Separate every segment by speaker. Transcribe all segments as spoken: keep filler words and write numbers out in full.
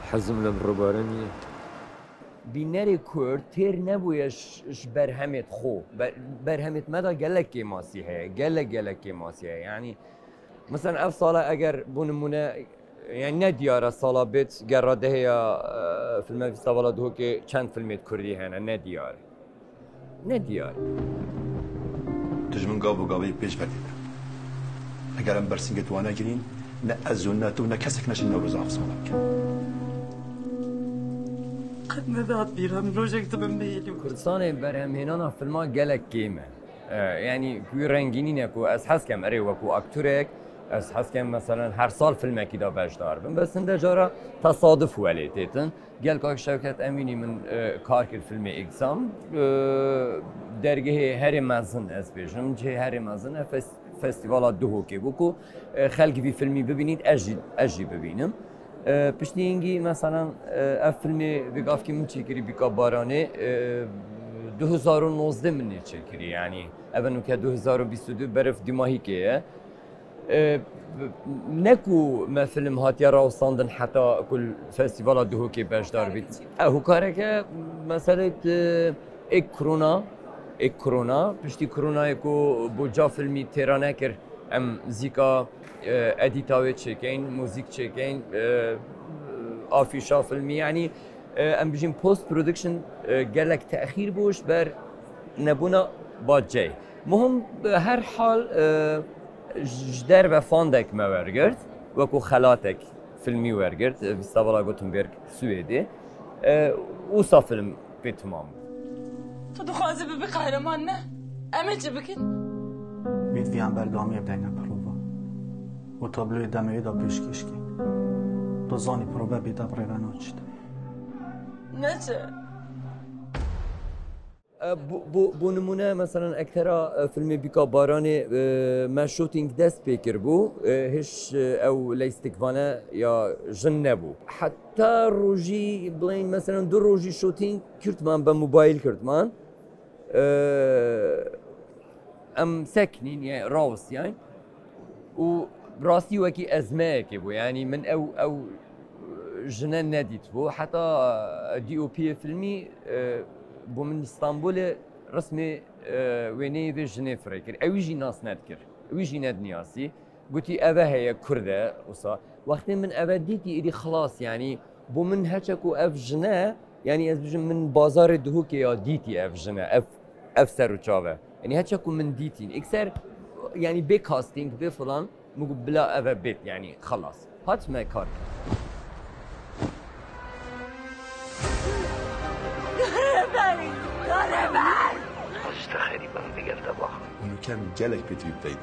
Speaker 1: حزم لە ڕۆبارەنیە
Speaker 2: بینەری کورد تێر نەبووە بەرهەمێت خۆ بەرهەمێت مەدا گەلێکی ماسی هەیە گەلە گەلێکی ماسی هەیە یعنی مثلا ئەف ساڵە ئەگەر بوو نمونە یعنی نەدیارە ساڵا بێت گەڕادە هەیە فیلمە فیستیڤاڵە دووکێ چەند فیلمێت کوردی هەنە نەدیارە نەدیارە
Speaker 3: تژ من گاو بۆ گاوەی پێش بەردێتە ئەگەر ئەم بەرسینگە توانەگرین نە ئەز و نە تۆ نە کەسێک نەچین نەوروز ئافساڵە بکەن
Speaker 4: قەت نەدات بیرم ڕۆژێک دەبم بێلی
Speaker 2: کوردستانی بەرهەمهێنانە فیلما گەلێک گێمە یعنی کوی ڕەنگینینێک و ئەس حەزکەم ئەرێ وەکو ئاکتورێک ئەس حەزکەم مەسەلەن هەر ساڵ فیلمێکیدا بەشدار بم بەس هەندێک جارە تەسادف وەلێ تێتن گەل کاک شەوکەت ئەمینی من کار کرد فیلمی ئێکزام دەرگەهێ هەرێ مەزن ئەس بێژم جێ هەرێ مەزنە فستیڤاڵا دووهۆکێ بووکو خەلکی فیلمی ببینیت ئەژی ببینم پشتینگی مثلا ئەف فیلمی بگافکی من چێکری بیکا بارانێ دو هزار و نۆزدە من چێکری یعنی ئەڤە نوکە دو هزار و بیست و دو بەرف دیماهیکەیە نەکو مە فیلم هاتیە ڕاوساندن حتا کل فستیڤاڵا دووهۆکێ بەشدار بیت هوکارێکە مەسەلەت ئێک کڕۆنا ئێک کڕۆنا پشتی کڕۆنایەک و بۆ جا فیلمی تێرا نەکرد ئەم زیکا ئەدیتاوێت چێکەین موزیک چێکەین ئافیشا فیلمی یعنی ئەم بژین پۆست پرۆدکشن گەلێک تەخیر بووش بەر نەبوونە باجێ مهم هەر حاڵ ji derve fandek me wergirt wekû xelatek filmî wergirt Fîstîvala Gothenburg Swêdê wisa film pê timam bû.
Speaker 4: Tu dixwazî bibî qehreman ne? Em ê çi bikin?
Speaker 5: Vîdviyan berdamiye bidayne prova û tabloyê demeyê da pêşkêşkê. Tu zanî prova bêda birêve naçît.
Speaker 4: Neçe?
Speaker 2: بۆ نمونە مەسەرەن ئەکتەرا فیلمی بیکا بارانێ مە شوتینگ دەست پێ کرد بوو هیچ ئەو لە ئیسیکڤانە یا ژن نەبوو حتا ڕۆژی بڵین مەسەرەن دوو ڕۆژی شوتینگ کردمان بە موبایل کردمان ئەم سەکنین ڕاوسیان و ڕاستی وەکی ئەزمەیەکی بوو ینی من ئەو ئەو ژنە نەدیت بوو حتا دی ئۆ پی فیلمی بۆ من ئیستانبولێ ڕسمێ وێنەی بێ ژنێ فرێ کرد ئەویژی ناس نەتکرد ئەویژی نەدنیاسی گوتی ئەvە هەیە کووردە وسا وەختێ من ئەvە دیتی ئیدی خلاص ینی بۆ من هەچەک و ئەف ژنە ینی ئەس بژم من بازارێ دووکێ یا دیتی ئەف ژنە ئەف سەر و چاوە ینی هەچەک و من دیتین ئیکسەر ینی بێ کاستینگ بێ فڵان مگو بلا ئەvە بێت ینی خلاص هاتمە کار
Speaker 6: حاجة خريبة من بقلت أبوها
Speaker 3: ونو كان جالك بيتي بدايد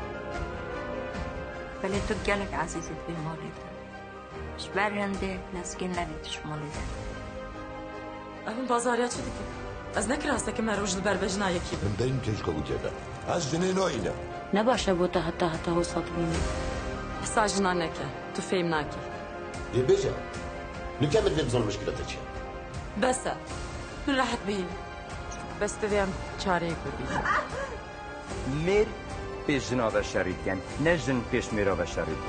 Speaker 7: بلتو جالك عزيزي في مولدة مش برهنده نسكين لبيتش مولدة
Speaker 4: أهم بازاريات شو دكي از نكره هستك ما روج البربجنا يكي
Speaker 6: من دايم كيشكو وجدا از جنين وإنا
Speaker 7: نباشا بوتا حتى حتى هو صدقيني
Speaker 4: حسا جنانك تو فهمناكي
Speaker 6: يبجا نكمل في بزون مشكلتك
Speaker 4: بس من راحت بهين بس تديم چارەیەک ببینم
Speaker 2: مێر پێش ژناوە شەریکەن نە ژن پێش مێرەوە شەریک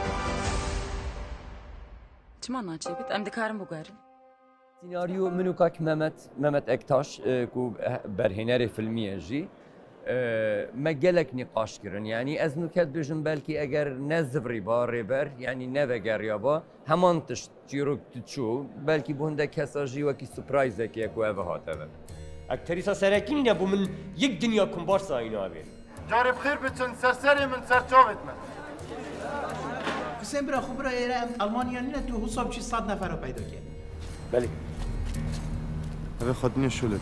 Speaker 4: چما ناچێبێت ئەم دەکارم بگەرن
Speaker 2: سیناریۆ من و کاک مەمەد مەمەد ئەکتاش و بەرهێنەری فیلمیەژی مە gelek nîqaşkirin yanî ez nûket bijim belkî eger nezivî ba rêber yanî nevegeriya ba heman tişt çîrok diçû belkî bu hindek kesa jî wekî surprizekê ku ev hateve
Speaker 8: Akterîsa serekî ne bû min yek dinya kombarsa înavê
Speaker 9: Carê bixêr biçin serserê min ser çavêt me
Speaker 10: Hüseyin bira xwe bira êre em Almanya ne tu hûsa biçî sed nefera peyda kir
Speaker 8: Belê
Speaker 9: Ev xwedinê şûlet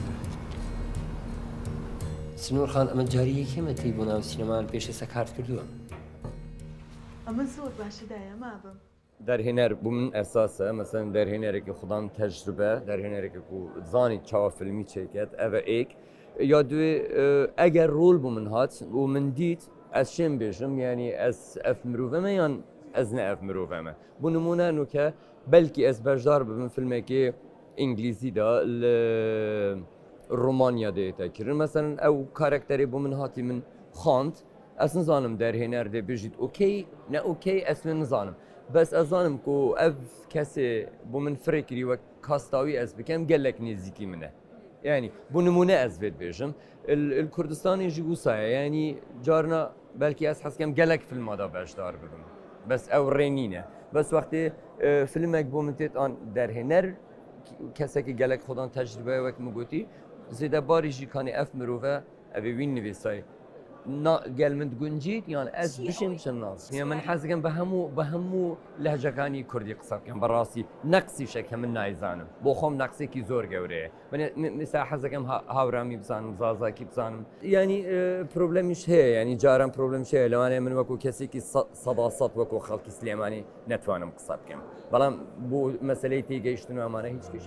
Speaker 1: سنوورخان ئەمە جاری یەکێمەتی بۆ ناو سینەمان پێش ئێستا کارت کردووە
Speaker 11: ئەمە زۆر باشدایە مابم
Speaker 2: دەرهێنەر بوو من ئەساسە مەسەن دەرهێنەرێکی خوددان تەجروبە دەرهێنەرێکی و زانی چاوە فیلمی چێکێت ئەvە ئێک یا دوێ ئەگەر ڕۆل بوو من هات و من دیت ئەس شێم بێژم ینی ئەس ئەف مرۆڤەمە یان ئەس نە ئەف مرۆڤەمە بوو نمونە نوکە بەلکی ئەس بەشدار ببم فیلمێکی ئینگلیزیدا لە ڕۆمانیا دێتەکردن مەسەن ئەو کارکتەری بۆ من هاتی من خواند ئەس نزانم دەرهێنەر دێ بژیت ئۆکەی نە ئۆکەی ئەس من نزانم بس ازانم کو اف کسی بو من فرکری و کاستاوی از بکم گلک نزدیکی منه يعني بو نمونه از بيت بيجم الكردستان يجي وصايا يعني جارنا بلكي اس حس كم قالك في الماضي باش دار بكم بس او رينينه بس وقت فيلمك بو منتيت ان در هنر كسكي قالك خدان تجربه وك مغوتي زيدا باريجي كان اف مروفه ابي وين نبيساي نا قال من تقنجيت يعني اس بشم شناس يعني من حاسس كان بهمو بهمو لهجه كاني كردي قصاب كان براسي نقصي شك من نايزانم بو خم نقصي كي زور قوري من مسا حاسس كان هاورامي بزانم زازا كي بزانم يعني بروبليمش هي يعني جارم بروبليمش هي لو انا من وكو كسي كي صداصات وكو خلق سليماني نتوانم قصاب كم بلام بو مسالتي جيشتنو امانه هيك كيش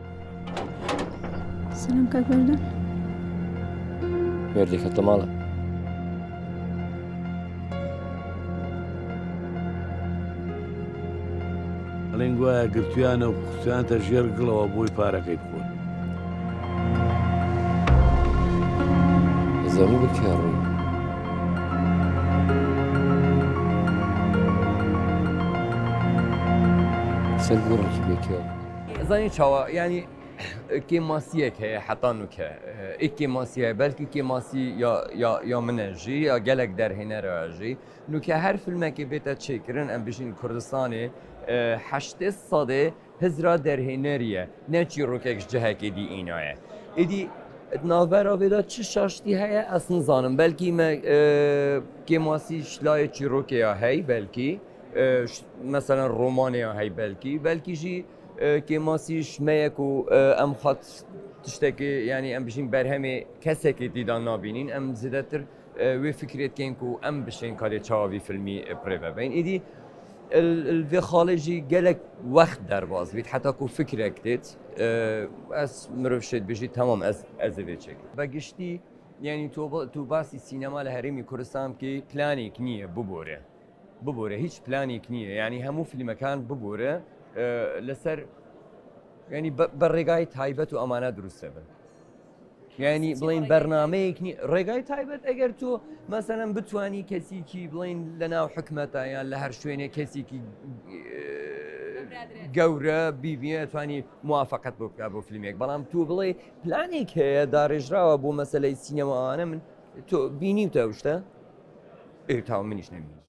Speaker 12: سلام كاك بردان
Speaker 1: بردي كتماله
Speaker 13: لنگوایە گرتویانە و قوتیانتە ژێر گڵەوە بۆی پارەکەی بخۆن.
Speaker 1: زەمی بکێڕی. سەر گوڕێکی بێکێڵ.
Speaker 2: زانی چاوە یعنی کێماسیەک هەیە حەتا نوکە ئێک کێماسیە بەلکی کێماسی یا منەژی یا gelek derhêneraژی نوکە هەر فیلمێکی بێتە çêkirin em bijîn Kurdistanê heştê sadê hizra derhêneriye ne çîrokek ji cihekê dî înaye. Êdî navbera vê de çi şaştî heye ez nizanim belkî me kêmasî şilayê çîrokê ya hey belkî mesela romanê ya hey belkî belkî jî kêmasî şmeyek û em xat tiştekî yani em bijîn berhemê kesekê dîdan nabînîn em zêdetir wê fikrêtkên ku em bişên kadê çawa vî filmî pirêvebin. Êdî vê xalê jî gelek wext derbas bît heta ku fikrek têt ez mirov şê dibêjî temam ez ez ê vê çekim. Vegiştî yani tu basî sînema li Herêmî Kurdistan kê planêk niye bibore. Bibore hiç planêk niye yani hemû filmekan bibore لەسەر ینی بە ڕێگای تایبەت و ئەمانە دروستە بن یعنی بڵین بەرنمەیەکنی ڕێگای تایبەت ئەگەر تۆ مەسەرەن بتانی کەسێکی بڵین لە ناو حکومەتە یان لە هەر شوێنێ کەسێکی گەورە بیبیە توانی موافقت بۆ بکات بۆ فیلمێک بەڵام تو بڵێ پلانێک هەیە داڕێژراوە بۆ مەسەلەی سینەماوانە من تۆ بینیوتە شتە ئێ تاو منیش نەبینی